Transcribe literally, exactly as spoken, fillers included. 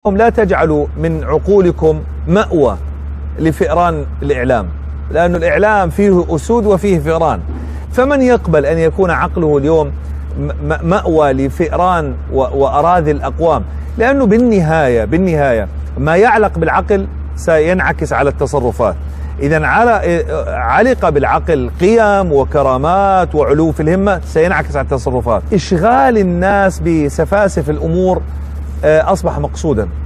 لا تجعلوا من عقولكم مأوى لفئران الإعلام، لأن الإعلام فيه أسود وفيه فئران، فمن يقبل أن يكون عقله اليوم مأوى لفئران وأراذل الأقوام؟ لأنه بالنهاية بالنهاية ما يعلق بالعقل سينعكس على التصرفات. إذا علق بالعقل قيم وكرامات وعلو في الهمة سينعكس على التصرفات. إشغال الناس بسفاسف الأمور أصبح مقصودا.